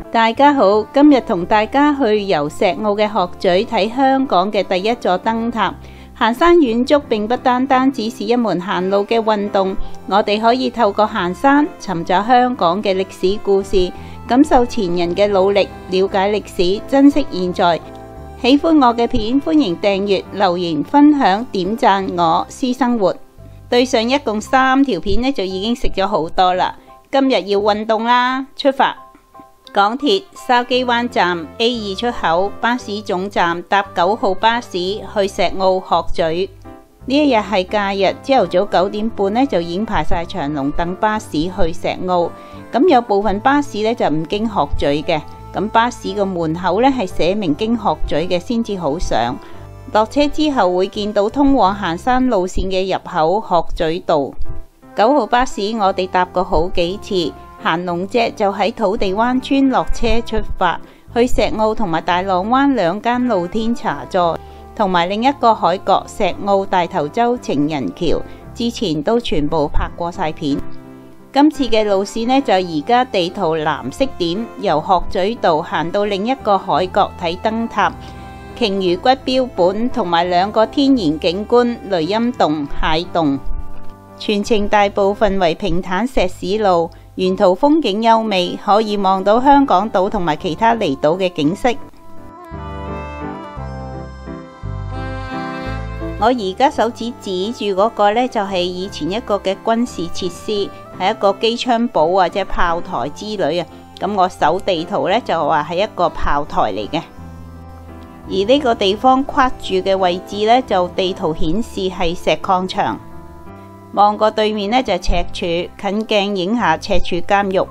大家好，今日同大家去遊石澳嘅鶴咀睇香港嘅第一座燈塔。行山遠足並不單單只是一門行路嘅運動，我哋可以透過行山尋找香港嘅歷史故事，感受前人嘅努力，了解歷史，珍惜現在。喜歡我嘅片，歡迎訂閱、留言、分享、點讚我私生活。對上一共3條片呢，就已經食咗好多啦。今日要運動啦，出發！港鐵筲箕灣站 A2 出口巴士總站搭9號巴士去石澳鶴咀。呢一日係假日，朝頭早9點半呢就已經排晒長龍等巴士去石澳。咁有部分巴士呢就唔經鶴咀嘅，咁巴士個門口呢係寫明經鶴咀嘅先至好上。落車之後會見到通往行山路線嘅入口鶴咀道。9號巴士我哋搭過好幾次。行龍脊就喺土地灣村落車出發，去石澳同埋大浪灣2間露天茶座，同埋另一個海角石澳大頭洲情人橋，之前都全部拍過晒片。今次嘅路線呢，就而家地圖藍色點，由鶴咀道行到另一個海角睇燈塔、鯨魚骨標本同埋2個天然景觀雷音洞、蟹洞。全程大部分為平坦石屎路。沿途風景優美，可以望到香港島同埋其他離島嘅景色。我而家手指指住嗰個呢，就係以前一個嘅軍事設施，係一個機槍堡或者炮台之類啊。咁我手地圖呢，就話係一個炮台嚟嘅。而呢個地方框住嘅位置呢，就地圖顯示係石礦場。望過對面呢，就係赤柱，近鏡影下赤柱監獄。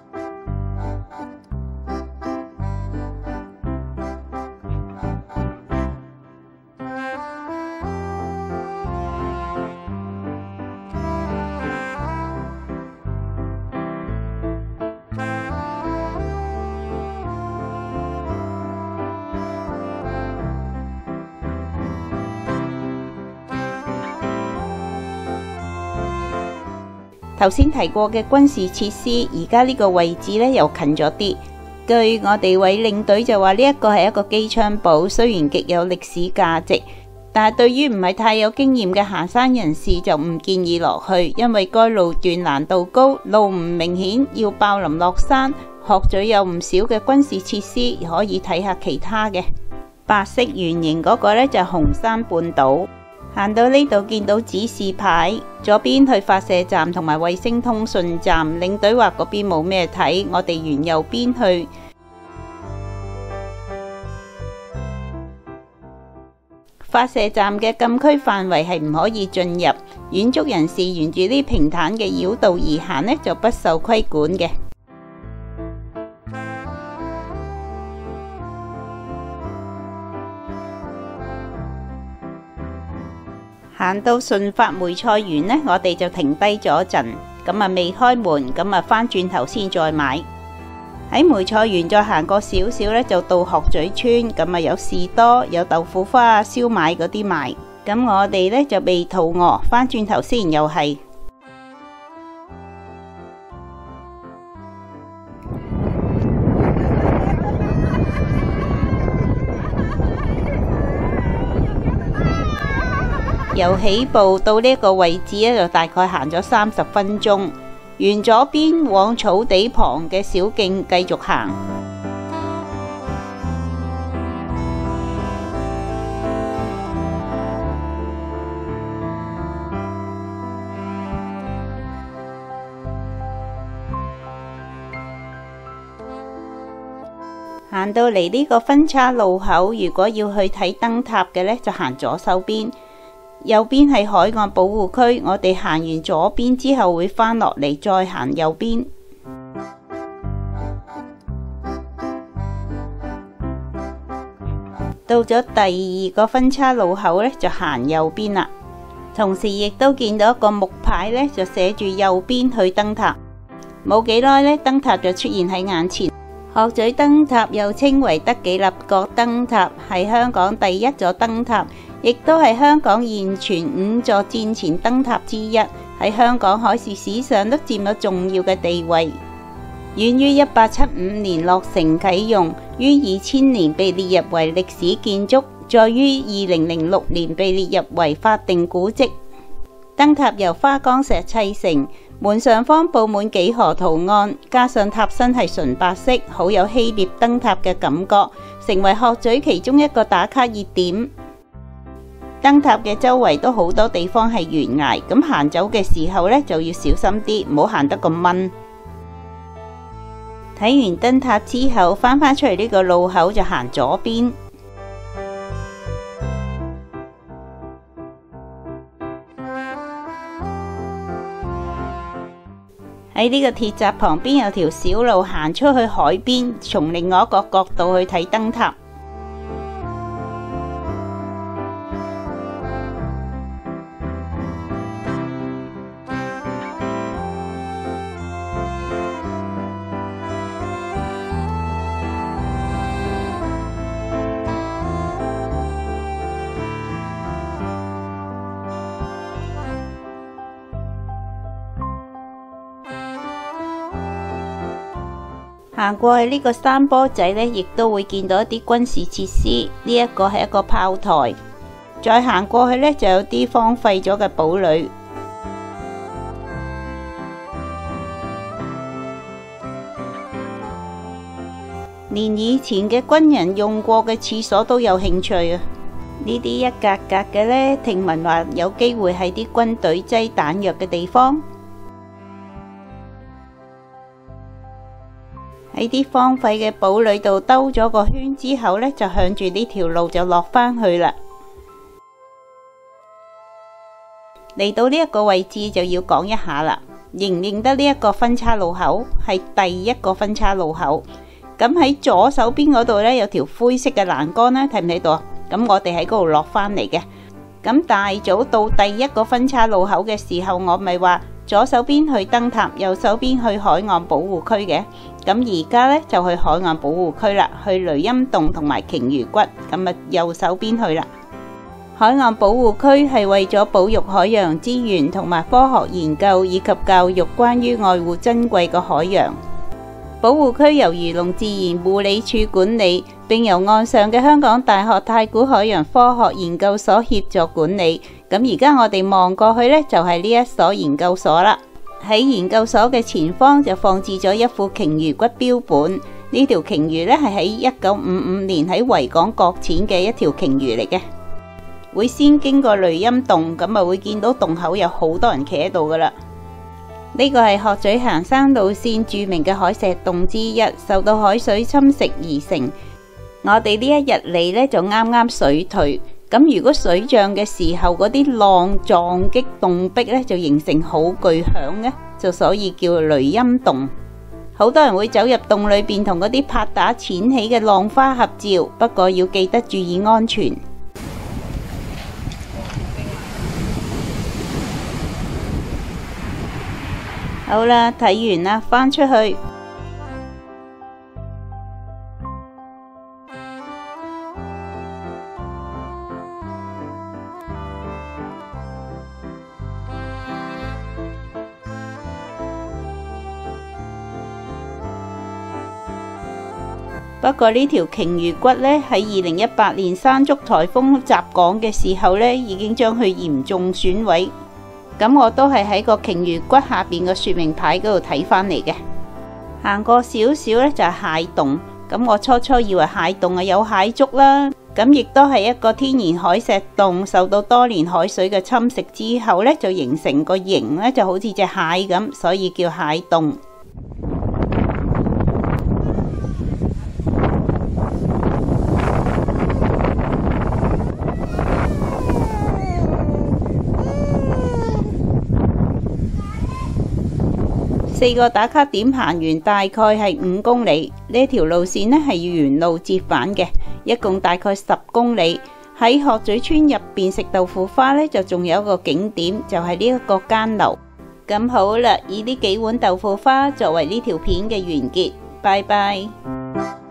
頭先提過嘅軍事設施，而家呢個位置呢又近咗啲。據我哋位領隊就話呢一個係一個機槍堡，雖然極有歷史價值，但係對於唔係太有經驗嘅行山人士就唔建議落去，因為該路段難度高，路唔明顯，要爆林落山。鶴咀有唔少嘅軍事設施，可以睇下其他嘅。白色圓形嗰個呢就係紅山半島。行到呢度見到指示牌，左邊去發射站同埋衛星通訊站，領隊話嗰邊冇咩睇，我哋沿右邊去。發射站嘅禁區範圍係唔可以進入，遠足人士沿住呢平坦嘅繞道而行呢就不受規管嘅。行到順發梅菜園呢，我哋就停低咗陣，咁啊未開門，咁啊返轉頭先再買。喺梅菜園再行過少少呢，就到鶴咀村，咁啊有士多，有豆腐花啊、燒賣嗰啲賣。咁我哋呢就未肚餓，返轉頭先又係。由起步到呢個位置呢，就大概行咗30分鐘。沿左邊往草地旁嘅小徑繼續行。行到嚟呢個分岔路口，如果要去睇燈塔嘅呢，就行左手邊。右邊係海岸保護區，我哋行完左邊之後會返落嚟再行右邊。到咗第2個分岔路口呢，就行右邊啦。同時亦都見到一個木牌呢，就寫住右邊去燈塔。冇幾耐呢，燈塔就出現喺眼前。鶴咀燈塔又稱為德己立角燈塔，係香港第1座燈塔。亦都係香港現存5座戰前燈塔之一，喺香港海事史上都佔咗重要嘅地位。 遠於1875年落成啟用，於2000年被列入為歷史建築，再於2006年被列入為法定古蹟。燈塔由花崗石砌成，門上方佈滿幾何圖案，加上塔身係純白色，好有希臘燈塔嘅感覺，成為鶴咀其中一個打卡熱點。燈塔嘅周圍都好多地方係懸崖，咁行走嘅時候呢，就要小心啲，唔好行得咁掹。睇完燈塔之後，返出嚟呢個路口就行左邊。喺呢個鐵閘旁邊有條小路行出去海邊，從另外一個角度去睇燈塔。行過去呢個山坡仔呢，亦都會見到一啲軍事設施。呢一個係一個炮台。再行過去呢，就有啲荒廢咗嘅堡壘，連以前嘅軍人用過嘅廁所都有興趣啊！呢啲一格格嘅呢，聽聞話有機會係啲軍隊擠彈藥嘅地方。喺啲荒廢嘅堡壘度兜咗個圈之後呢，就向住呢條路就落返去啦。嚟到呢一個位置就要講一下啦，認唔認得呢一個分岔路口？係第一個分岔路口。咁喺左手邊嗰度呢，有條灰色嘅欄杆啦，睇唔睇到啊？咁我哋喺嗰度落返嚟嘅。咁大早到第一個分岔路口嘅時候，我咪話左手邊去燈塔，右手邊去海岸保護區嘅。咁而家呢，就去海岸保護區啦，去雷音洞同埋鯨魚骨，咁啊右手邊去啦。海岸保護區係為咗保育海洋資源同埋科學研究以及教育關於愛護珍貴嘅海洋。保護區由漁農自然護理署管理，並由岸上嘅香港大學太古海洋科學研究所協助管理。咁而家我哋望過去呢，就係呢一所研究所啦。喺研究所嘅前方就放置咗一副鯨魚骨標本。呢條鯨魚呢，係喺1955年喺維港擱淺嘅一條鯨魚嚟嘅。會先經過雷音洞，咁啊會見到洞口有好多人企喺度噶啦。呢個係鶴咀行山路線著名嘅海石洞之一，受到海水侵蝕而成。我哋呢一日嚟呢，就啱啱水退。咁如果水漲嘅時候，嗰啲浪撞擊洞壁呢，就形成好巨響嘅，就所以叫雷音洞。好多人會走入洞裏邊同嗰啲拍打濺起嘅浪花合照，不過要記得注意安全。好啦，睇完啦，返出去。不過呢條鯨魚骨呢，喺2018年山竹颱風襲港嘅時候呢，已經將佢嚴重損毀。咁我都係喺個鯨魚骨下邊嘅說明牌嗰度睇返嚟嘅。行過少少呢，就係蟹洞。咁我初初以為蟹洞係有蟹足啦，咁亦都係一個天然海石洞，受到多年海水嘅侵蝕之後呢，就形成個形呢，就好似隻蟹咁，所以叫蟹洞。4個打卡點行完，大概係5公里。呢條路線呢係要沿路折返嘅，一共大概10公里。喺鶴咀村入邊食豆腐花呢，就仲有一個景點，就係呢一個間樓。咁好啦，以呢幾碗豆腐花作為呢條片嘅完結。拜拜。